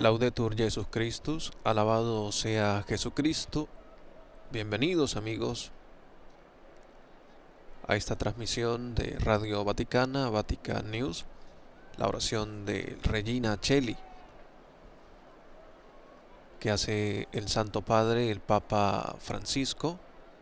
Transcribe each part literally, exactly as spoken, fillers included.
Laudetur Jesus Christus, alabado sea Jesucristo. Bienvenidos amigos a esta transmisión de Radio Vaticana, Vatican News, la oración de Regina Coeli, que hace el Santo Padre, el Papa Francisco,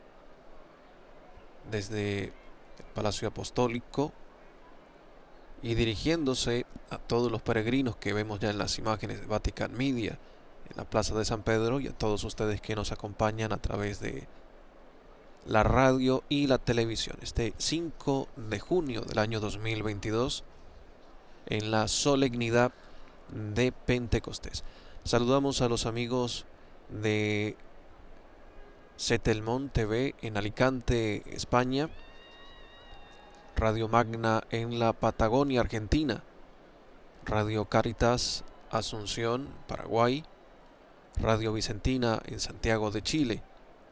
desde el Palacio Apostólico y dirigiéndose a todos los peregrinos que vemos ya en las imágenes de Vatican Media, en la Plaza de San Pedro, y a todos ustedes que nos acompañan a través de la radio y la televisión. Este cinco de junio del año dos mil veintidós, en la solemnidad de Pentecostés. Saludamos a los amigos de Setelmont T V en Alicante, España, Radio Magna en la Patagonia, Argentina, Radio Caritas Asunción, Paraguay, Radio Vicentina en Santiago de Chile,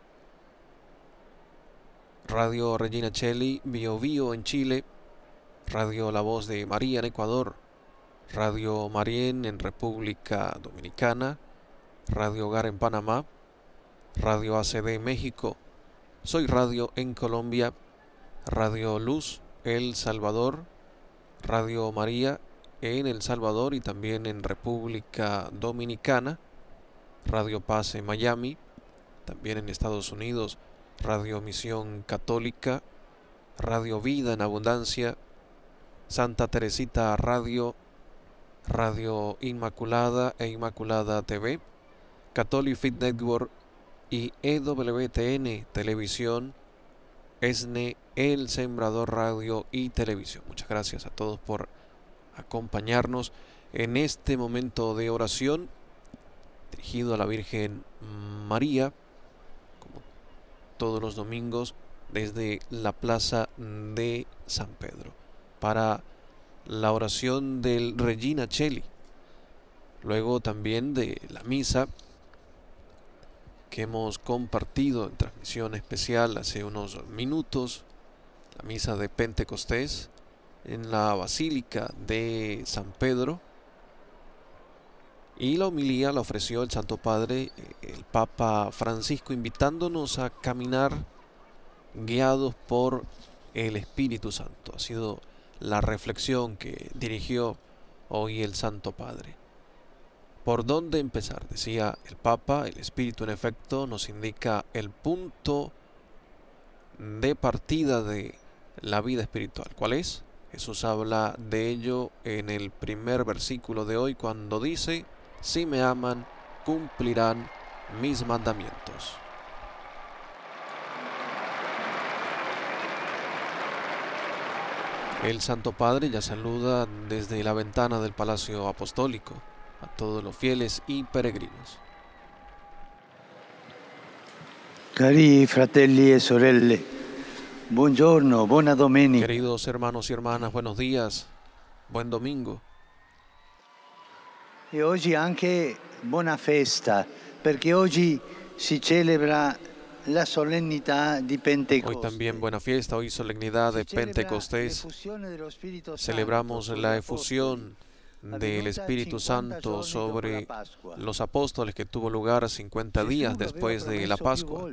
Radio Regina Coeli, Bio Bio en Chile, Radio La Voz de María en Ecuador, Radio Marién en República Dominicana, Radio Hogar en Panamá, Radio A C D en México, Soy Radio en Colombia, Radio Luz El Salvador, Radio María en El Salvador y también en República Dominicana, Radio Paz en Miami, también en Estados Unidos, Radio Misión Católica, Radio Vida en Abundancia, Santa Teresita Radio, Radio Inmaculada e Inmaculada T V, Catholic Fit Network y E W T N Televisión, E S N E, El Sembrador Radio y Televisión. Muchas gracias a todos por acompañarnos en este momento de oración dirigido a la Virgen María, como todos los domingos, desde la Plaza de San Pedro, para la oración del Regina Coeli, luego también de la misa que hemos compartido en transmisión especial hace unos minutos, la misa de Pentecostés en la Basílica de San Pedro, y la homilía la ofreció el Santo Padre, el Papa Francisco, invitándonos a caminar guiados por el Espíritu Santo. Ha sido la reflexión que dirigió hoy el Santo Padre. ¿Por dónde empezar? Decía el Papa. El Espíritu, en efecto, nos indica el punto de partida de la vida espiritual. ¿Cuál es? Jesús habla de ello en el primer versículo de hoy, cuando dice: si me aman, cumplirán mis mandamientos. El Santo Padre ya saluda desde la ventana del Palacio Apostólico a todos los fieles y peregrinos. Cari fratelli e sorelle, buongiorno, buona domenica. Queridos hermanos y hermanas, buenos días, buen domingo. E oggi anche buona festa, perché oggi si celebra la solennità di Pentecostés. Hoy también buena fiesta, hoy solemnidad de Pentecostés. Celebramos la efusión del Espíritu Santo sobre los apóstoles, que tuvo lugar cincuenta días después de la Pascua.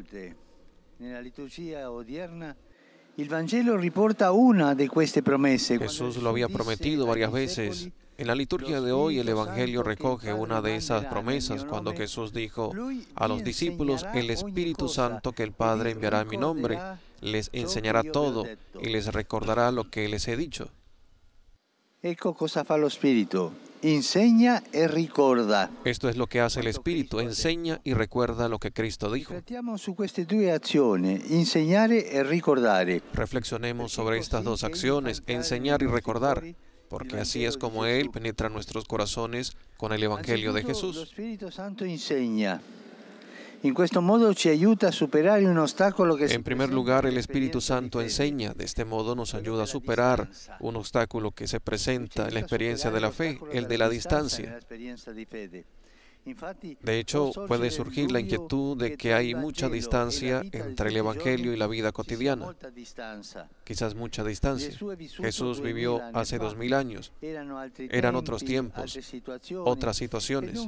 Jesús lo había prometido varias veces. En la liturgia de hoy el Evangelio recoge una de esas promesas cuando Jesús dijo a los discípulos: el Espíritu Santo que el Padre enviará en mi nombre les enseñará todo y les recordará lo que les he dicho. Ecco cosa fa lo Spirito, insegna e ricorda. Esto es lo que hace el Espíritu, enseña y recuerda lo que Cristo dijo. Riflettiamo su queste due azioni, insegnare e ricordare. Reflexionemos sobre estas dos acciones, enseñar y recordar, porque así es como Él penetra nuestros corazones con el Evangelio de Jesús. Lo Spirito Santo insegna. In questo modo ci aiuta a superare un ostacolo che En primer lugar, el Espíritu Santo enseña. De este modo nos ayuda a superar un obstáculo que se presenta en la experiencia de la fe, el de la distancia. De hecho, puede surgir la inquietud de que hay mucha distancia entre el Evangelio y la vida cotidiana, quizás mucha distancia. Jesús vivió hace dos mil años, eran otros tiempos, otras situaciones.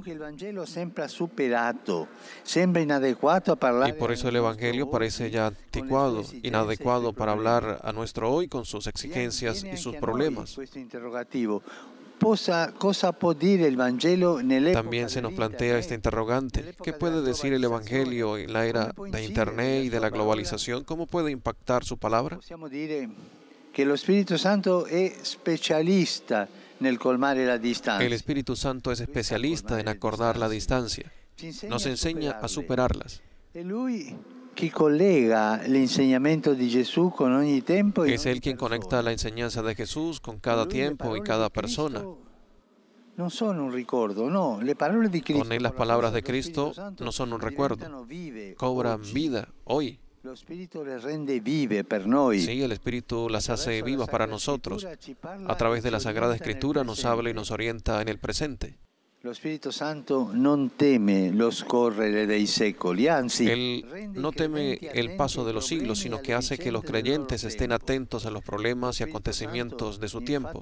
Y por eso el Evangelio parece ya anticuado, inadecuado para hablar a nuestro hoy con sus exigencias y sus problemas. También se nos plantea este interrogante: ¿qué puede decir el Evangelio en la era de Internet y de la globalización? ¿Cómo puede impactar su palabra? El Espíritu Santo es especialista nel colmare la distancia. El Espíritu Santo es especialista en acordar la distancia. Nos enseña a superarlas. Es Él quien conecta la enseñanza de Jesús con cada tiempo y cada persona. Con Él las palabras de Cristo no son un recuerdo, cobran vida hoy. Sí, el Espíritu las hace vivas para nosotros. A través de la Sagrada Escritura nos habla y nos orienta en el presente. Él no teme el paso de los siglos, sino que hace que los creyentes estén atentos a los problemas y acontecimientos de su tiempo.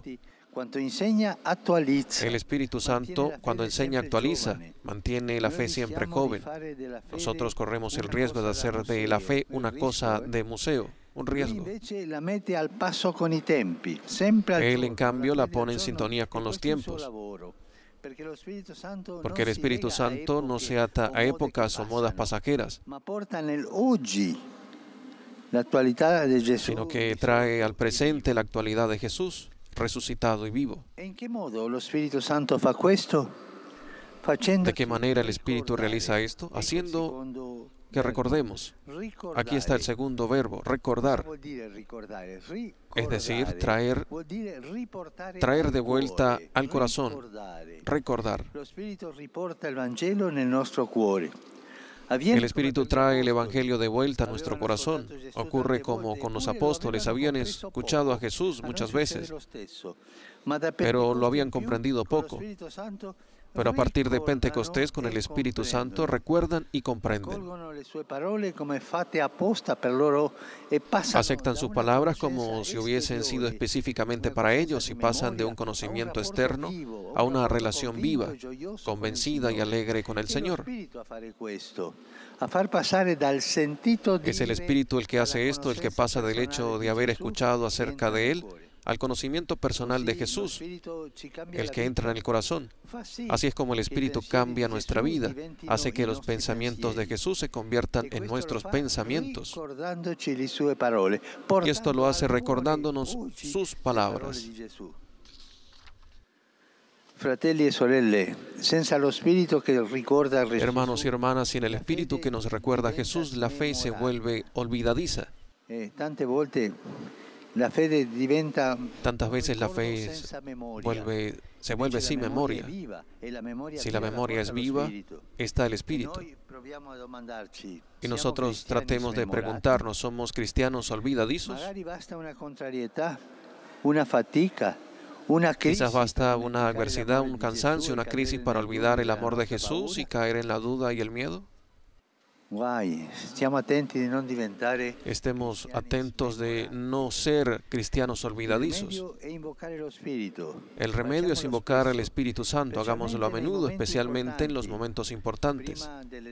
El Espíritu Santo, cuando enseña, actualiza, mantiene la fe siempre joven. Nosotros corremos el riesgo de hacer de la fe una cosa de museo, un riesgo. Él, en cambio, la pone en sintonía con los tiempos. Porque el Espíritu Santo no se ata a épocas o modas pasajeras, sino que trae al presente la actualidad de Jesús, resucitado y vivo. ¿De qué manera el Espíritu realiza esto? Haciendo que recordemos. Aquí está el segundo verbo, recordar. Es decir, traer, traer de vuelta al corazón, recordar. El Espíritu trae el Evangelio de vuelta a nuestro corazón. Ocurre como con los apóstoles. Habían escuchado a Jesús muchas veces, pero lo habían comprendido poco. Pero a partir de Pentecostés, con el Espíritu Santo, recuerdan y comprenden. Aceptan sus palabras como si hubiesen sido específicamente para ellos y pasan de un conocimiento externo a una relación viva, convencida y alegre con el Señor. Es el Espíritu el que hace esto, el que pasa del hecho de haber escuchado acerca de Él al conocimiento personal de Jesús, el que entra en el corazón. Así es como el Espíritu cambia nuestra vida, hace que los pensamientos de Jesús se conviertan en nuestros pensamientos. Y esto lo hace recordándonos sus palabras. Hermanos y hermanas, sin el Espíritu que nos recuerda a Jesús, la fe se vuelve olvidadiza. Tantas veces la fe vuelve, se vuelve sin memoria. Si la memoria es viva, está el Espíritu. Y nosotros tratemos de preguntarnos, ¿somos cristianos olvidadizos? Quizás basta una adversidad, un cansancio, una crisis para olvidar el amor de Jesús y caer en la duda y el miedo. Estemos atentos de no ser cristianos olvidadizos. El remedio es invocar al Espíritu Santo. Hagámoslo a menudo, especialmente en los momentos importantes.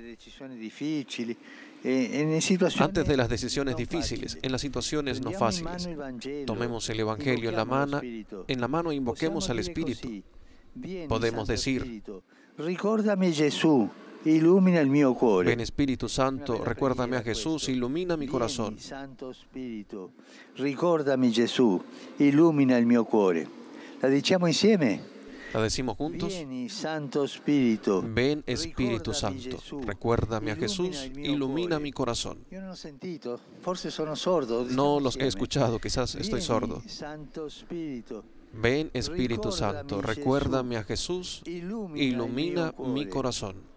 Antes de las decisiones difíciles, en las situaciones no fáciles. Tomemos el Evangelio en la mano, en la mano e invoquemos al Espíritu. Podemos decir: Ricordami Gesù. Ilumina el mio cuore. Ven Espíritu Santo, recuérdame a Jesús, ilumina mi corazón. Vieni, Santo Spirito, ricordami Gesù, illumina il mio cuore. La diciamo insieme? ¿La decimos juntos? Vieni, Santo Spirito. Ven Espíritu Santo, recuérdame a Jesús, ilumina mi corazón. Yo no lo he sentido, forse sono sordo. No los he escuchado, quizás estoy sordo. Vieni, Santo Spirito. Ven Espíritu Santo, recuérdame a Jesús, ilumina mi corazón.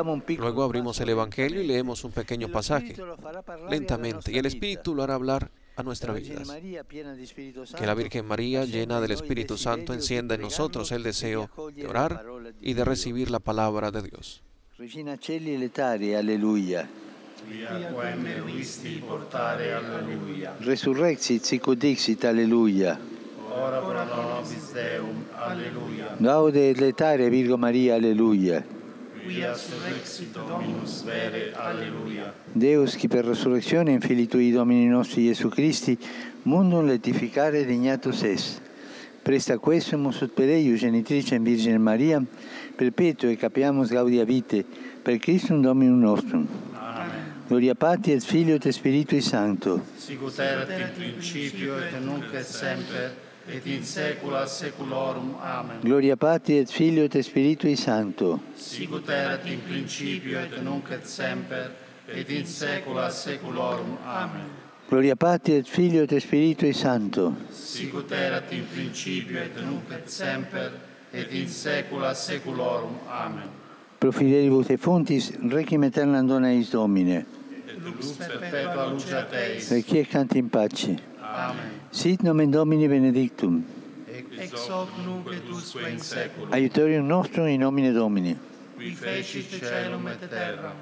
Luego abrimos el Evangelio y leemos un pequeño pasaje, lentamente, y el Espíritu lo hará hablar a nuestras vidas. Que la Virgen María, llena del Espíritu Santo, encienda en nosotros el deseo de orar y de recibir la palabra de Dios. Regina Celli letare, alleluia. Via quem meruisti portare, alleluia. Resurrexit sicut dixit, alleluia. Ora pro nobis Deum, alleluia. Gaude et letare Virgo Maria, alleluia. Quia surrexit Dominus vere, alleluia. Deus, qui per resurrectione in Filii Tui Domini nostri Iesu Christi, mundum letificare dignatus es. Presta quesumus ut per eius genitricem Virgine Maria, perpetuo e capiamus gaudia vitae, per Christum Dominum nostrum. Amen. Gloria Patri et Filio et Spiritui Sancto. Sicut erat in principio et nunc et semper, et in saecula saeculorum. Amen. Gloria Patri et Filio et Spiritui Sancto. Sicut erat in principio et nunc et semper, et in saecula saeculorum. Amen. Gloria Patri et Filio et Spiritui Sancto. Sicut erat in principio et nunc et semper, et in saecula saeculorum. Amen. Pro fidelibus et fontis, requiem aeternam dona eis Domine. Et lux perpetua luceat eis. Requiescant in pace. Amen. Sit nomen Domini benedictum. Ex hoc nunc et usque in saeculum. Aiutorium nostrum in nomine Domini. Qui fecit caelum et terram.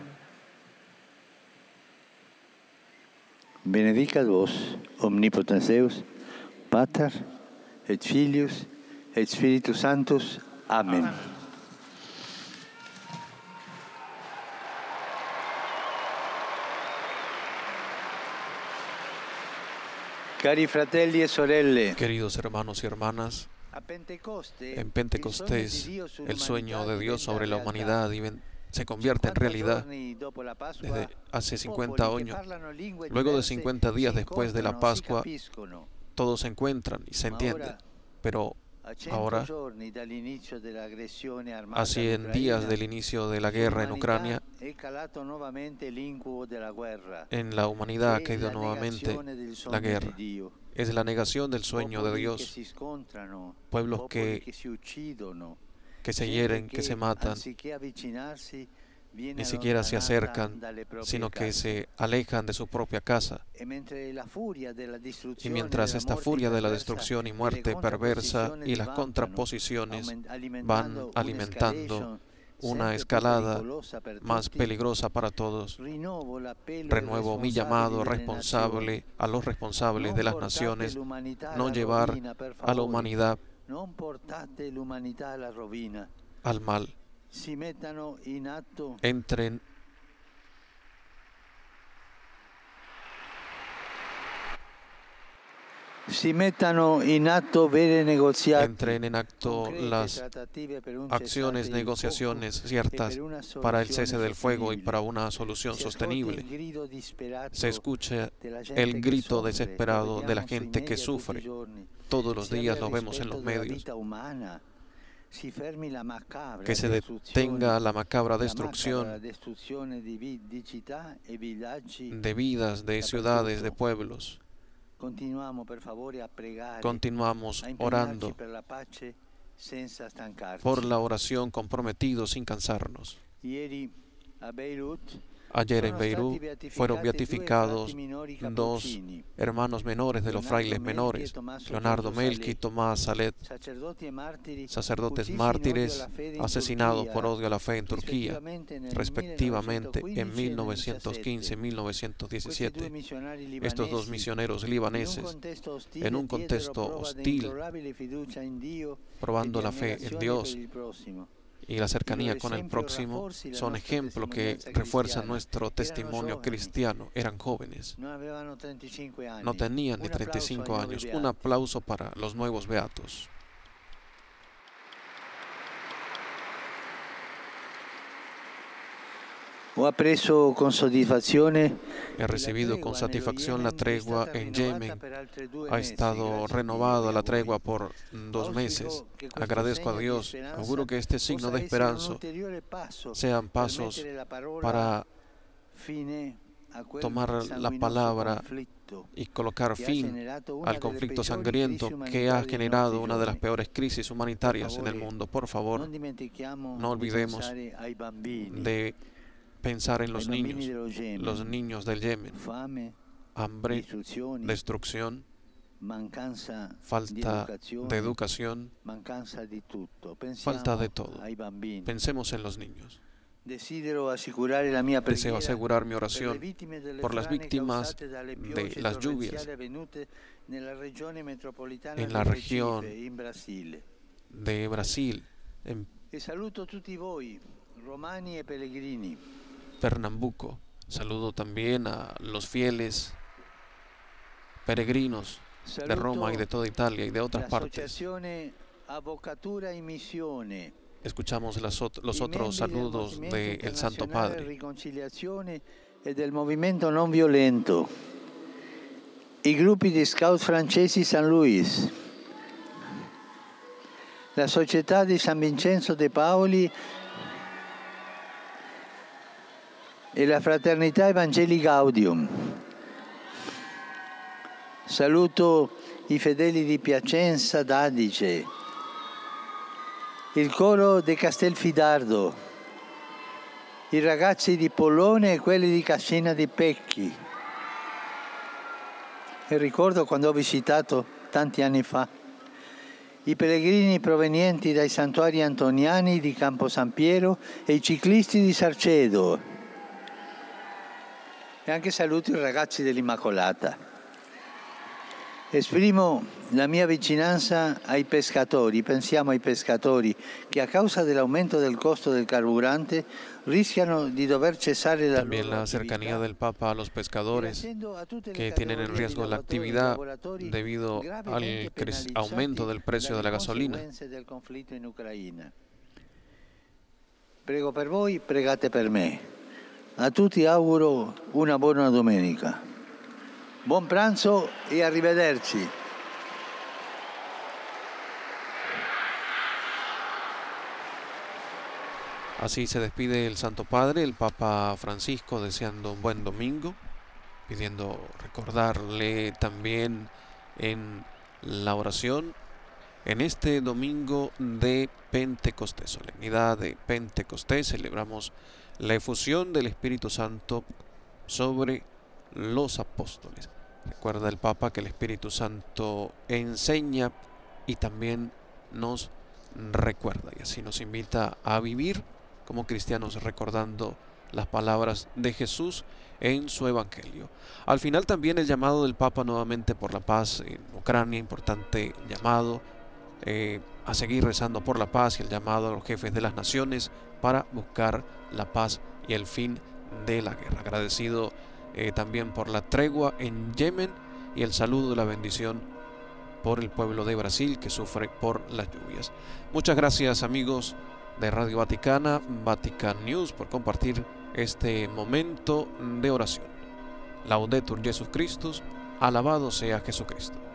Benedicat vos, omnipotens Deus, Pater, et Filius, et Spiritus Sanctus. Amen. Amen. Cari fratelli e sorelle, Queridos hermanos y hermanas, en Pentecostés el sueño de Dios sobre la humanidad se convierte en realidad desde hace cincuenta años. Luego de cincuenta días después de la Pascua, todos se encuentran y se entienden, pero ahora, a cien días del inicio de la guerra en Ucrania, en la humanidad ha caído nuevamente la guerra. Es la negación del sueño de Dios. Pueblos que, que se hieren, que se matan, ni siquiera se acercan, sino que se alejan de su propia casa. Y mientras esta furia de la destrucción y muerte perversa y las contraposiciones van alimentando una escalada más peligrosa para todos, renuevo mi llamado responsable a los responsables de las naciones, no llevar a la humanidad al mal. Entren si mettano in atto vere negoziati, entren en acto las acciones, negociaciones ciertas para el cese del fuego y para una solución sostenible. Se escucha el grito desesperado de la gente que sufre. Todos los días lo vemos en los medios. Que se detenga la macabra destrucción de vidas, de ciudades, de pueblos. Continuamos orando por la oración, comprometidos sin cansarnos. Ayer en Beirut fueron beatificados dos hermanos menores de los frailes menores, Leonardo Melchi y Tomás Salet, sacerdotes mártires asesinados por odio a la fe en Turquía, respectivamente en mil novecientos quince y mil novecientos diecisiete. Estos dos misioneros libaneses, en un contexto hostil, probando la fe en Dios y la cercanía con el próximo, son ejemplos que refuerzan nuestro testimonio cristiano. Eran jóvenes, no tenían ni treinta y cinco años. Un aplauso para los nuevos beatos. Ho appreso con soddisfazione. He recibido con satisfacción la tregua en Yemen. Ha estado renovada la tregua por dos meses. Agradezco a Dios. Auguro que este signo de esperanza sean pasos para tomar la palabra y colocar fin al conflicto sangriento que ha generado una de las peores crisis humanitarias en el mundo. Por favor, no olvidemos de pensar en los niños, los niños del Yemen, hambre, distruzioni, destrucción, mancanza di falta educazione, de educación, mancanza di tutto. falta de Pensiamo todo. ai bambini. Pensemos en los niños. Desidero assicurare la mia Deseo preghiera asegurar mi per le oración vittime delle por las frane víctimas causate dalle de piogge las lluvias torrenziali avvenute nella regione metropolitana en di la Recife, región in Brasile. de Brasil, en E saluto tutti voi, romani e pellegrini. Pernambuco. Saludo también a los fieles peregrinos de Roma y de toda Italia y de otras partes. L'associazione Avvocatura e Missione. Escuchamos las ot- los i otros membri del saludos Movimento del Santo Internazionale Padre. Riconciliazione e del Movimento Non Violento, i gruppi di scout francesi San Luis, la Società di San Vincenzo de Paoli e la Fraternità Evangeli Gaudium. Saluto i fedeli di Piacenza d'Adige, il coro di Castelfidardo, i ragazzi di Pollone e quelli di Cascina di Pecchi. E ricordo quando ho visitato tanti anni fa i pellegrini provenienti dai santuari antoniani di Campo San Piero e i ciclisti di Sarcedo. E anche saluto i ragazzi dell'Immacolata. Esprimo la mia vicinanza ai pescatori, pensiamo ai pescatori che a causa dell'aumento del costo del carburante rischiano di dover cesare la También loro la cercanía attività. del Papa a los pescadores que tienen en riesgo la actividad debido al cre- aumento del precio de la gasolina. Del conflitto in Ucraina. Prego per voi, pregate per me. A tutti auguro una buona domenica. Buon pranzo e arrivederci. Así se despide el Santo Padre, el Papa Francisco, deseando un buen domingo, pidiendo recordarle también en la oración en este domingo de Pentecostés, solemnidad de Pentecostés, celebramos la efusión del Espíritu Santo sobre los apóstoles. Recuerda el Papa que el Espíritu Santo enseña y también nos recuerda, y así nos invita a vivir como cristianos recordando las palabras de Jesús en su Evangelio. Al final también el llamado del Papa nuevamente por la paz en Ucrania, importante llamado eh, a seguir rezando por la paz, y el llamado a los jefes de las naciones para buscar la paz y el fin de la guerra. Agradecido eh, también por la tregua en Yemen y el saludo de la bendición por el pueblo de Brasil que sufre por las lluvias. Muchas gracias, amigos de Radio Vaticana, Vatican News, por compartir este momento de oración. Laudetur Jesus Christus, alabado sea Jesucristo.